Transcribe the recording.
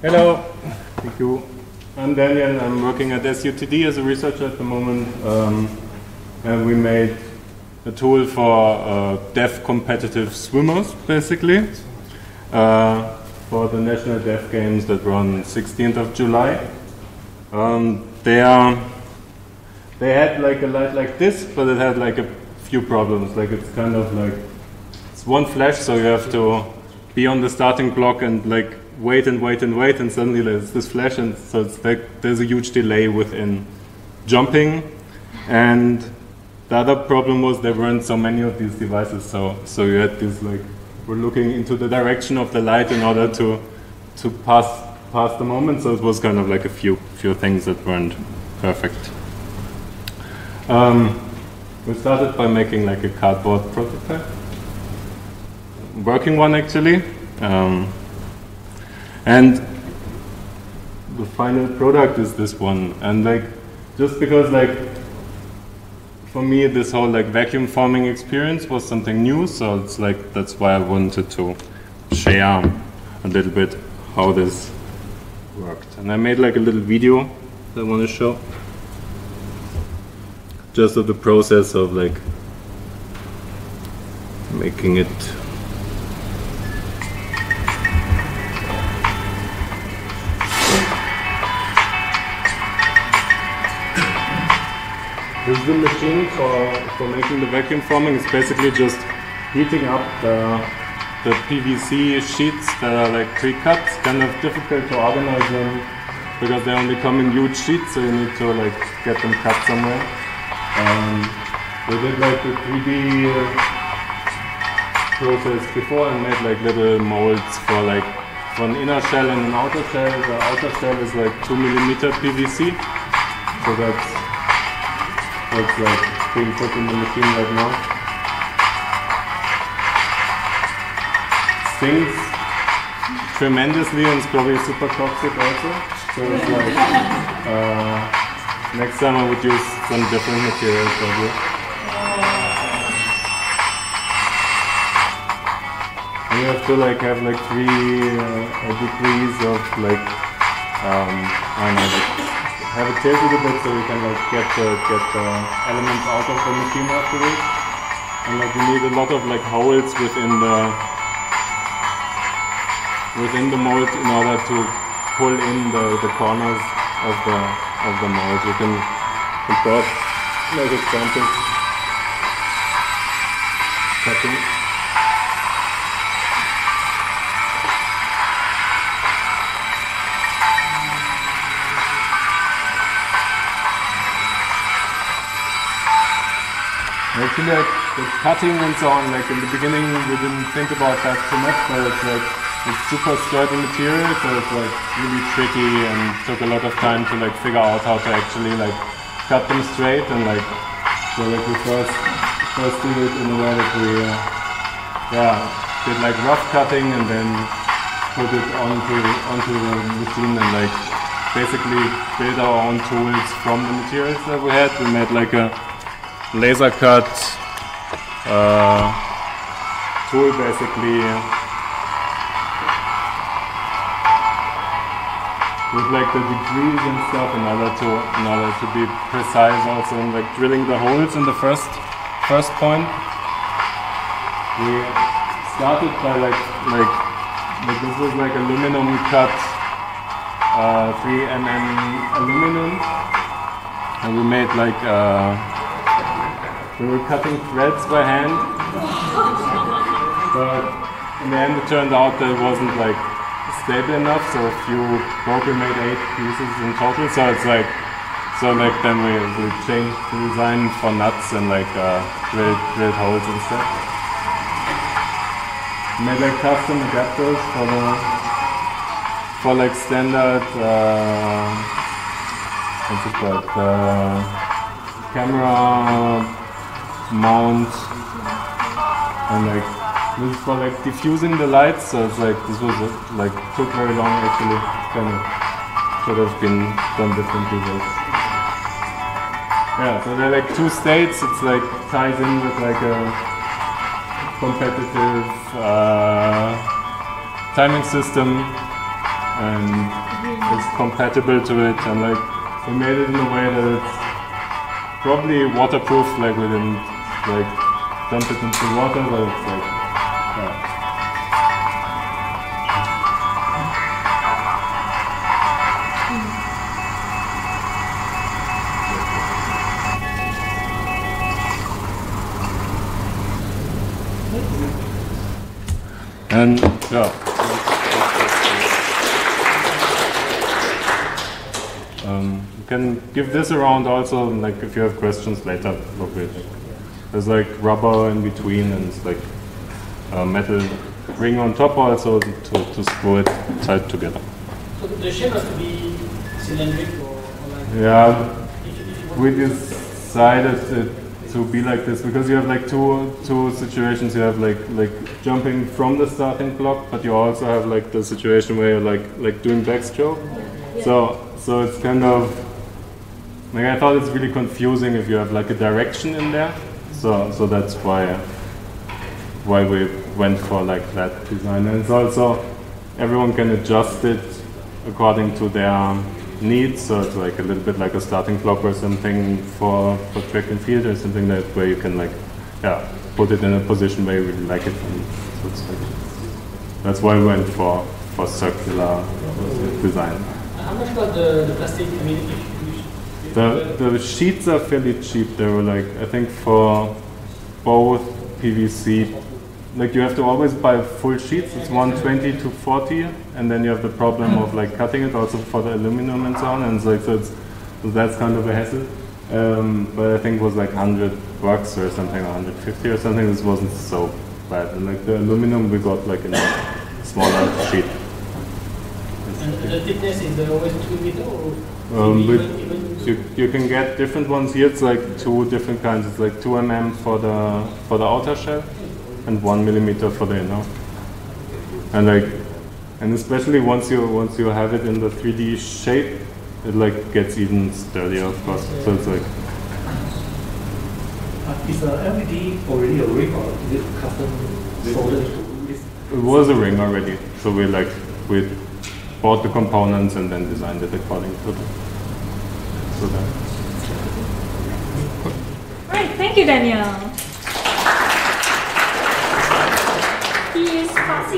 Hello, thank you. I'm Daniel. I'm working at SUTD as a researcher at the moment. And we made a tool for deaf competitive swimmers, basically, for the National Deaf Games that run 16th of July. They had like a light like this, but it had like a few problems. Like it's kind of like, it's one flash, so you have to be on the starting block and like wait and wait and wait, and suddenly there's this flash, and so it's like there's a huge delay within jumping. And the other problem was there weren't so many of these devices, so you had this like, we're looking into the direction of the light in order to pass the moment, so it was kind of like a few things that weren't perfect. We started by making like a cardboard prototype, working one actually, and the final product is this one. And like, just because like, for me this whole like vacuum forming experience was something new, so it's like, that's why I wanted to share a little bit how this worked. And I made like a little video that I want to show, just of the process of like making it. This is the machine for making the vacuum forming. It's basically just heating up the PVC sheets that are like pre-cut. It's kind of difficult to organize them because they only come in huge sheets, so you need to like get them cut somewhere. We did like the 3D process before and made like little molds for like an inner shell and an outer shell. The outer shell is like 2mm PVC, so that's what's like being put in the machine right now. Stings tremendously and it's probably super toxic also. So it's like next time I would use some different material probably. And you have to like have like 3 degrees of like I don't know, like have it tilted a bit so you can like get the elements out of the machine afterwards. And like you need a lot of like holes within the mold in order to pull in the corners of the mold. You can import like examples. Cutting. Actually, like the cutting and so on, like in the beginning we didn't think about that too much, but it's like it's super sturdy material, so it's like really tricky and took a lot of time to like figure out how to actually like cut them straight. And like, so like we first did it in a way that we did like rough cutting and then put it onto the machine and like basically build our own tools from the materials that we had. We made like a laser cut tool basically with like the degrees and stuff in order to be precise also in like drilling the holes in the first point. We started by like this was like aluminum cut 3mm aluminum, and we made like we were cutting threads by hand, but in the end it turned out that it wasn't like stable enough, so if you broke, we made 8 pieces in total, so it's like, then we changed the design for nuts and like drilled holes and stuff. Made like custom adapters for like standard what's it called, camera mount, and like this is for like diffusing the lights, so it's like this was like took very long actually, kind of should have been done differently. Yeah, so there are like 2 states. It's like ties in with like a competitive timing system, and it's compatible to it, and like we made it in a way that it's probably waterproof, like we didn't like dump it into water, but it's like, yeah. And yeah, you can give this around also, like if you have questions later. There's like rubber in between, and it's like a metal ring on top also to screw it tight together. So the shape has to be cylindric or like? Yeah, we decided it to be like this because you have like two situations. You have like jumping from the starting block, but you also have like the situation where you're like doing backstroke. Yeah. So it's kind of like, I thought it's really confusing if you have like a direction in there. So that's why we went for like that design. And it's also everyone can adjust it according to their needs, so it's like a little bit like a starting block or something for track and field, or something that where you can like, yeah, put it in a position where you really like it. And so it's like, that's why we went for circular design. How much about the plastic? I mean, the sheets are fairly cheap. They were like, I think for both PVC, like you have to always buy full sheets. It's 120 to 40, and then you have the problem of like cutting it also for the aluminum and so on. And it's like, so that's kind of a hassle. But I think it was like $100 or something, or 150 or something. This wasn't so bad. And like the aluminum we got like in a smaller sheet. And the thickness is always 2 meters, or you can get different ones here. It's like two different kinds. It's like 2 mm for the outer shell, and 1 millimeter for the inner. And like, and especially once you have it in the 3D shape, it like gets even sturdier, of course. So it's like. Is the LED already a ring, or is it custom solded? It was a ring already. So we bought the components and then designed it according to that. All right, thank you, Daniel. He is passing.